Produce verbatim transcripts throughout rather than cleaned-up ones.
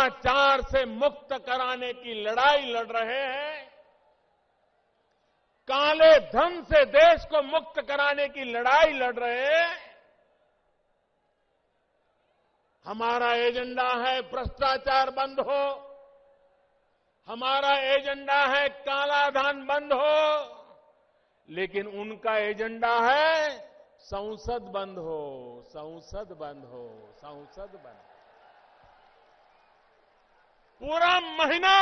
भ्रष्टाचार से मुक्त कराने की लड़ाई लड़ रहे हैं, काले धन से देश को मुक्त कराने की लड़ाई लड़ रहे हैं। हमारा एजेंडा है भ्रष्टाचार बंद हो, हमारा एजेंडा है काला धन बंद हो, लेकिन उनका एजेंडा है संसद बंद हो, संसद बंद हो, संसद बंद हो। पूरा महीना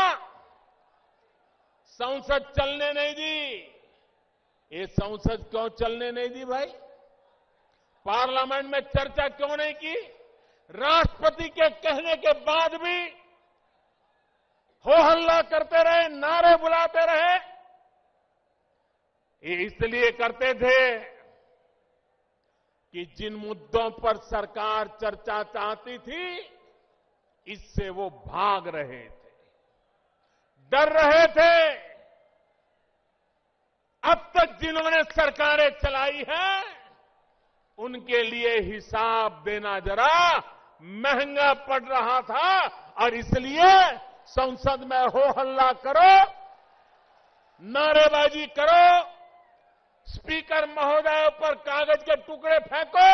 संसद चलने नहीं दी। ये संसद क्यों चलने नहीं दी भाई? पार्लियामेंट में चर्चा क्यों नहीं की? राष्ट्रपति के कहने के बाद भी हो हल्ला करते रहे, नारे बुलाते रहे। ये इसलिए करते थे कि जिन मुद्दों पर सरकार चर्चा चाहती थी, इससे वो भाग रहे थे, डर रहे थे। अब तक जिन्होंने सरकारें चलाई हैं, उनके लिए हिसाब देना जरा महंगा पड़ रहा था और इसलिए संसद में हो हल्ला करो, नारेबाजी करो, स्पीकर महोदय पर कागज के टुकड़े फेंको,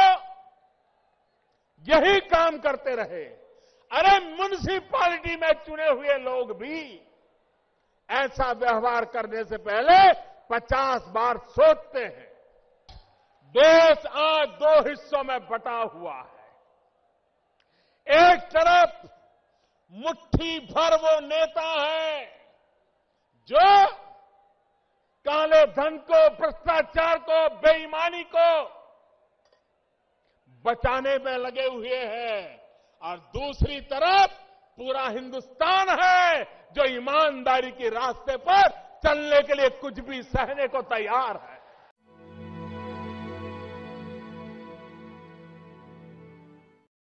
यही काम करते रहे। अरे म्युनिसिपैलिटी में चुने हुए लोग भी ऐसा व्यवहार करने से पहले पचास बार सोचते हैं। देश आज दो हिस्सों में बटा हुआ है। एक तरफ मुट्ठी भर वो नेता है जो काले धन को, भ्रष्टाचार को, बेईमानी को बचाने में लगे हुए हैं, और दूसरी तरफ पूरा हिंदुस्तान है जो ईमानदारी के रास्ते पर चलने के लिए कुछ भी सहने को तैयार है।